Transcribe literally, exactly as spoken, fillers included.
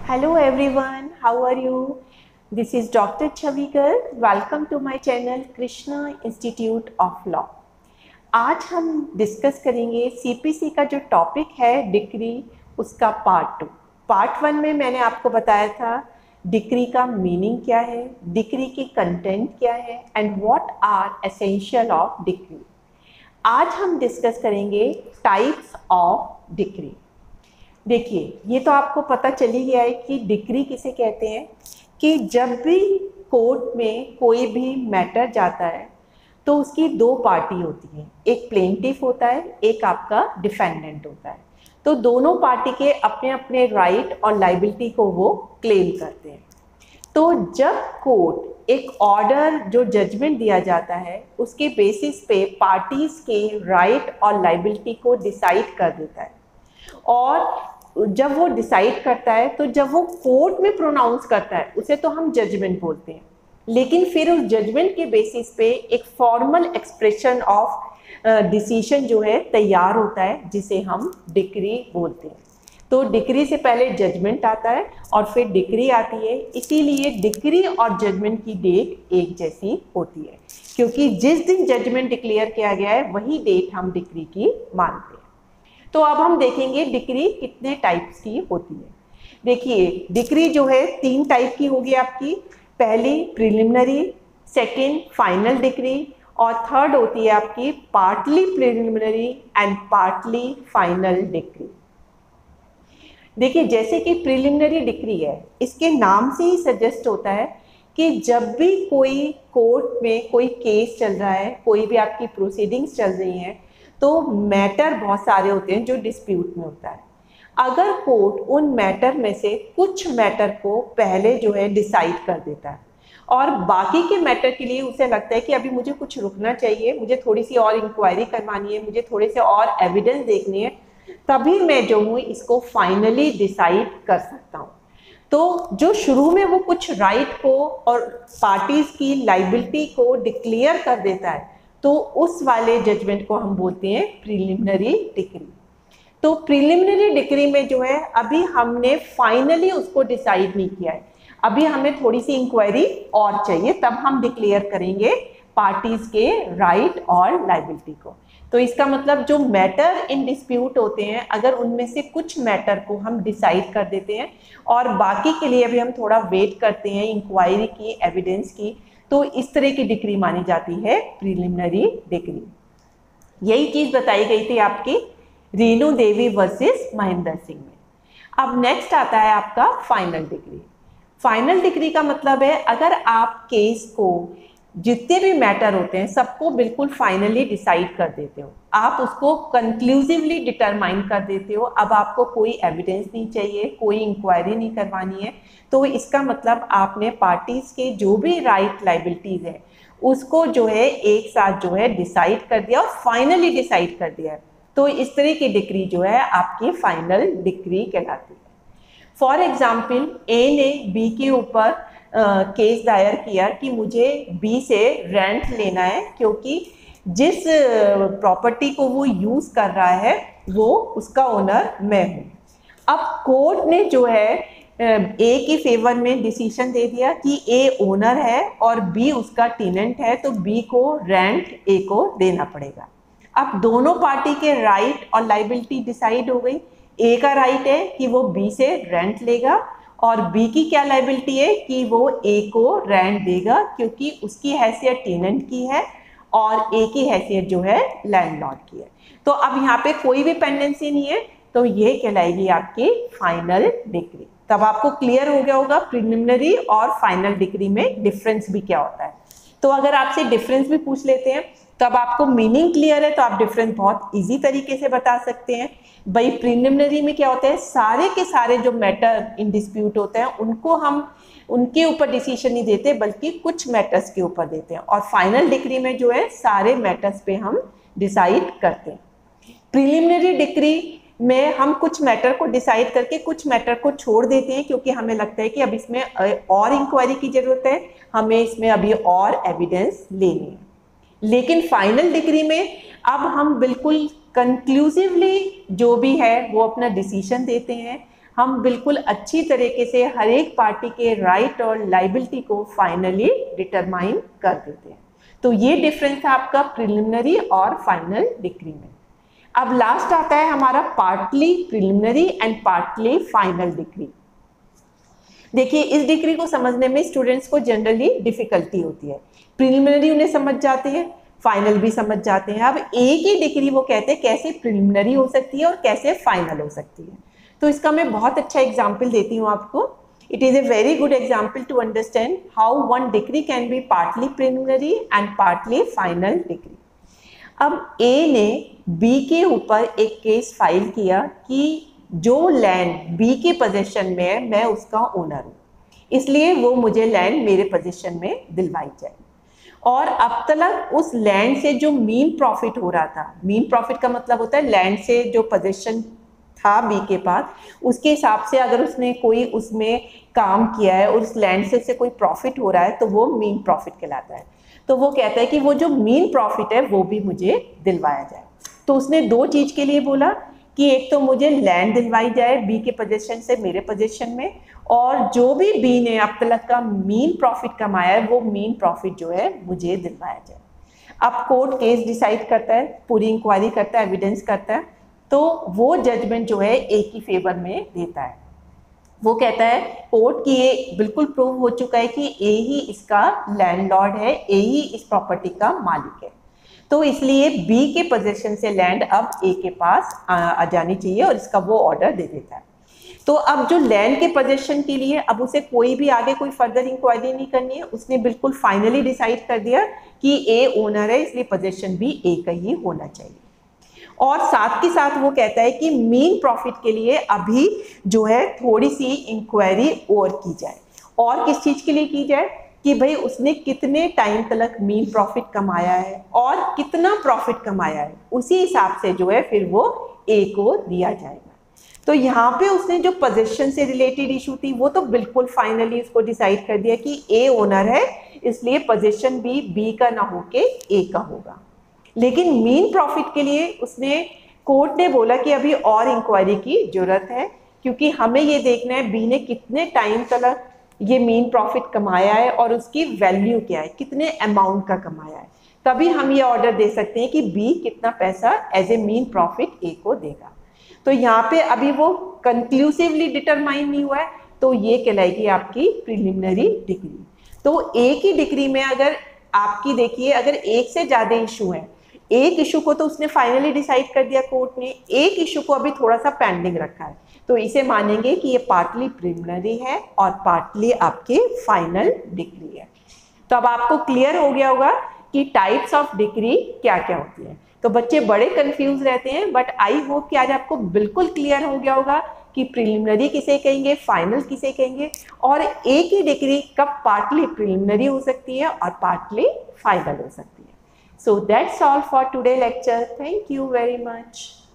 Hello everyone, how are you? This is Doctor Chavikar. Welcome to my channel Krishna Institute of Law. आज हम discuss करेंगे CPC का जो topic है decree, उसका पार्ट टू। पार्ट वन में मैंने आपको बताया था डिक्री का मीनिंग क्या है, डिक्री की कंटेंट क्या है and what are essential of decree. आज हम डिस्कस करेंगे टाइप्स ऑफ डिक्री। देखिए, ये तो आपको पता चल ही गया है कि डिक्री किसे कहते हैं कि जब भी कोर्ट में कोई भी मैटर जाता है तो उसकी दो पार्टी होती हैं, एक प्लेंटिफ होता है, एक आपका डिफेंडेंट होता है। तो दोनों पार्टी के अपने अपने राइट और लायबिलिटी को वो क्लेम करते हैं। तो जब कोर्ट एक ऑर्डर जो जजमेंट दिया जाता है उसके बेसिस पे पार्टीज के राइट और लायबिलिटी को डिसाइड कर देता है, और जब वो डिसाइड करता है तो जब वो कोर्ट में प्रोनाउंस करता है उसे तो हम जजमेंट बोलते हैं, लेकिन फिर उस जजमेंट के बेसिस पे एक फॉर्मल एक्सप्रेशन ऑफ डिसीजन जो है तैयार होता है, जिसे हम डिक्री बोलते हैं। तो डिक्री से पहले जजमेंट आता है और फिर डिक्री आती है, इसीलिए डिक्री और जजमेंट की डेट एक जैसी होती है, क्योंकि जिस दिन जजमेंट डिक्लेयर किया गया है वही डेट हम डिक्री की मानते हैं। तो अब हम देखेंगे डिक्री कितने टाइप्स की होती है। देखिए, डिक्री जो है तीन टाइप की होगी आपकी। पहली प्रिलिमिनरी, सेकंड फाइनल डिक्री, और थर्ड होती है आपकी partly preliminary and partly final decree. देखिए, जैसे कि प्रिलिमिनरी डिक्री है, इसके नाम से ही सजेस्ट होता है कि जब भी कोई कोर्ट में कोई केस चल रहा है, कोई भी आपकी प्रोसीडिंग्स चल रही हैं, तो मैटर बहुत सारे होते हैं जो डिस्प्यूट में होता है। अगर कोर्ट उन मैटर में से कुछ मैटर को पहले जो है डिसाइड कर देता है और बाकी के मैटर के लिए उसे लगता है कि अभी मुझे कुछ रुकना चाहिए, मुझे थोड़ी सी और इंक्वायरी करवानी है, मुझे थोड़े से और एविडेंस देखनी है, तभी मैं जो हूँ इसको फाइनली डिसाइड कर सकता हूँ। तो जो शुरू में वो कुछ राइट को और पार्टीज की लायबिलिटी को डिक्लेयर कर देता है, तो उस वाले जजमेंट को हम बोलते हैं प्रिलिमिनरी डिक्री। तो प्रिलिमिनरी डिक्री में जो है अभी हमने फाइनली उसको डिसाइड नहीं किया है, अभी हमें थोड़ी सी इंक्वायरी और चाहिए, तब हम डिक्लेयर करेंगे पार्टीज के राइट और लायबिलिटी को। तो इसका मतलब जो मैटर इन डिस्प्यूट होते हैं, अगर उनमें से कुछ मैटर को हम डिसाइड कर देते हैं और बाकी के लिए अभी हम थोड़ा वेट करते हैं इंक्वायरी की, एविडेंस की, तो इस तरह की डिक्री मानी जाती है प्रिलिमिनरी डिक्री। यही चीज बताई गई थी आपकी रेणु देवी वर्सेस महेंद्र सिंह में। अब नेक्स्ट आता है आपका फाइनल डिक्री। फाइनल डिक्री का मतलब है अगर आप केस को, जितने भी मैटर होते हैं सबको बिल्कुल फाइनली डिसाइड कर देते हो, आप उसको कंक्लूसिवली डिटरमाइन कर देते हो, अब आपको कोई एविडेंस नहीं चाहिए, कोई इंक्वायरी नहीं करवानी है, तो इसका मतलब आपने पार्टीज के जो भी राइट लायबिलिटीज है उसको जो है एक साथ जो है डिसाइड कर दिया और फाइनली डिसाइड कर दिया है। तो इस तरह की डिक्री जो है आपकी फाइनल डिक्री कहलाती है। फॉर एग्जाम्पल, ए ने बी के ऊपर केस दायर किया कि मुझे बी से रेंट लेना है, क्योंकि जिस प्रॉपर्टी को वो यूज कर रहा है वो उसका ओनर मैं हूँ। अब कोर्ट ने जो है ए के फेवर में डिसीजन दे दिया कि ए ओनर है और बी उसका टेनेंट है, तो बी को रेंट ए को देना पड़ेगा। अब दोनों पार्टी के राइट और लायबिलिटी डिसाइड हो गई। ए का राइट है कि वो बी से रेंट लेगा, और बी की क्या लायबिलिटी है कि वो ए को रेंट देगा, क्योंकि उसकी हैसियत टेनेंट की है और ए की हैसियत जो है लैंडलॉर्ड की है। तो अब यहाँ पे कोई भी पेंडेंसी नहीं है, तो ये कहलाएगी आपकी फाइनल डिक्री। तब आपको क्लियर हो गया होगा प्रिलिमिनरी और फाइनल डिक्री में डिफरेंस भी क्या होता है। तो अगर आपसे डिफरेंस भी पूछ लेते हैं तब आपको मीनिंग क्लियर है तो आप डिफरेंस बहुत इजी तरीके से बता सकते हैं। भाई, प्रिलिमिनरी में क्या होता है, सारे के सारे जो मैटर इन डिस्प्यूट होते हैं उनको हम उनके ऊपर डिसीजन नहीं देते, बल्कि कुछ मैटर्स के ऊपर देते हैं, और फाइनल डिक्री में जो है सारे मैटर्स पे हम डिसाइड करते हैं। प्रिलिमिनरी डिक्री में हम कुछ मैटर को डिसाइड करके कुछ मैटर को छोड़ देते हैं, क्योंकि हमें लगता है कि अब इसमें और इंक्वायरी की जरूरत है, हमें इसमें अभी और एविडेंस लेनी है। लेकिन फाइनल डिग्री में अब हम बिल्कुल कंक्लूसिवली जो भी है वो अपना डिसीजन देते हैं, हम बिल्कुल अच्छी तरीके से हर एक पार्टी के राइट और लाइबिलिटी को फाइनली डिटरमाइन कर देते हैं। तो ये डिफरेंस है आपका प्रिलिमिनरी और फाइनल डिक्री में। अब लास्ट आता है हमारा partly preliminary and partly final decree. देखिए, इस डिक्री को समझने में स्टूडेंट्स को जनरली डिफिकल्टी होती है। प्रिलिमिनरी उन्हें समझ जाते हैं, फाइनल भी समझ जाते हैं। अब एक ही डिक्री वो कहते हैं कैसे प्रिलिमिनरी हो सकती है और कैसे फाइनल हो सकती है। तो इसका मैं बहुत अच्छा एग्जाम्पल देती हूँ आपको। It is a very good example to understand how one decree can be partly preliminary and partly final decree. अब ए ने बी के ऊपर एक केस फाइल किया कि जो लैंड बी के पोजीशन में है मैं उसका ओनर हूँ, इसलिए वो मुझे लैंड मेरे पोजीशन में दिलवाई जाए। और अब तक उस लैंड से जो मीन प्रॉफिट हो रहा था, मीन प्रॉफिट का मतलब होता है लैंड से जो पोजीशन था बी के पास, उसके हिसाब से अगर उसने कोई उसमें काम किया है और उस लैंड से उसे कोई प्रॉफिट हो रहा है तो वो मीन प्रॉफिट कहलाता है। तो वो कहता है कि वो जो मीन प्रॉफिट है वो भी मुझे दिलवाया जाए। तो उसने दो चीज़ के लिए बोला कि एक तो मुझे लैंड दिलवाई जाए बी के पोजीशन से मेरे पोजीशन में, और जो भी बी ने अब तक का मीन प्रॉफिट कमाया है वो मीन प्रॉफिट जो है मुझे दिलवाया जाए। अब कोर्ट केस डिसाइड करता है, पूरी इंक्वायरी करता है, एविडेंस करता है, तो वो जजमेंट जो है ए की फेवर में देता है। वो कहता है कोर्ट की ये बिल्कुल प्रूव हो चुका है कि ए ही इसका लैंडलॉर्ड है, ए ही इस प्रॉपर्टी का मालिक है, तो इसलिए बी के पोजीशन से लैंड अब ए के पास आ, आ जानी चाहिए और इसका वो ऑर्डर दे देता है। तो अब जो लैंड के पोजीशन के लिए अब उसे कोई भी आगे कोई फर्दर इंक्वायरी नहीं करनी है, उसने बिल्कुल फाइनली डिसाइड कर दिया कि ए ओनर है, इसलिए पोजीशन भी ए का ही होना चाहिए। और साथ के साथ वो कहता है कि मीन प्रॉफिट के लिए अभी जो है थोड़ी सी इंक्वायरी और की जाए। और किस चीज़ के लिए की जाए कि भाई उसने कितने टाइम तक मीन प्रॉफिट कमाया है और कितना प्रॉफिट कमाया है, उसी हिसाब से जो है फिर वो ए को दिया जाएगा। तो यहाँ पे उसने जो पोजीशन से रिलेटेड इशू थी वो तो बिल्कुल फाइनली उसको डिसाइड कर दिया कि ए ओनर है, इसलिए पोजीशन भी बी का ना होके ए का होगा। लेकिन मीन प्रॉफिट के लिए उसने कोर्ट ने बोला कि अभी और इंक्वायरी की जरूरत है, क्योंकि हमें ये देखना है बी ने कितने टाइम तक ये मीन प्रॉफिट कमाया है और उसकी वैल्यू क्या है, कितने अमाउंट का कमाया है। तभी हम ये ऑर्डर दे सकते हैं कि बी कितना पैसा एज ए मीन प्रॉफिट ए को देगा। तो यहाँ पे अभी वो कंक्लूसिवली डिटरमाइन नहीं हुआ है, तो ये कहलाएगी आपकी प्रिलिमिनरी डिग्री। तो एक ही डिग्री में अगर आपकी देखिए अगर एक से ज़्यादा इशू है, एक इशू को तो उसने फाइनली डिसाइड कर दिया कोर्ट ने, एक इशू को अभी थोड़ा सा पेंडिंग रखा है, तो इसे मानेंगे कि ये पार्टली प्रिलिमिनरी है और पार्टली आपके फाइनल डिग्री है। तो अब आपको क्लियर हो गया होगा कि टाइप्स ऑफ डिग्री क्या क्या होती है। तो बच्चे बड़े कंफ्यूज रहते हैं, बट आई होप कि आज आपको बिल्कुल क्लियर हो गया होगा कि प्रिलिमिनरी किसे कहेंगे, फाइनल किसे कहेंगे, और एक ही डिग्री कब पार्टली प्रिलिमिनरी हो सकती है और पार्टली फाइनल हो सकती है। So that's all for today lecture. Thank you very much.